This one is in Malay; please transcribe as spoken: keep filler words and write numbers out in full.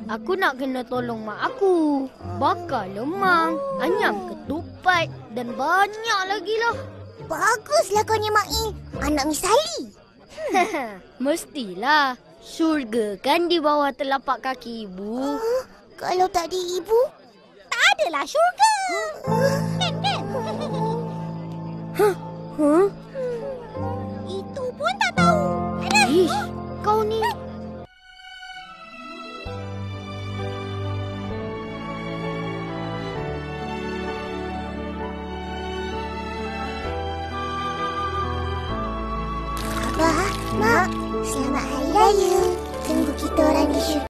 Aku nak kena tolong mak aku. Bakar lemang, anyam ketupat dan banyak lagi lah. Baguslah kau ni, Mail. Anak Miss Sally. Mestilah. Syurga kan di bawah telapak kaki ibu. Uh, kalau tak ada ibu, tak adalah syurga. Kan, kan? Huh? Huh? Itu pun tak tahu. Ish, kau ni... Abah, Mak, selamat hari raya. Tunggu kita orang di syurga.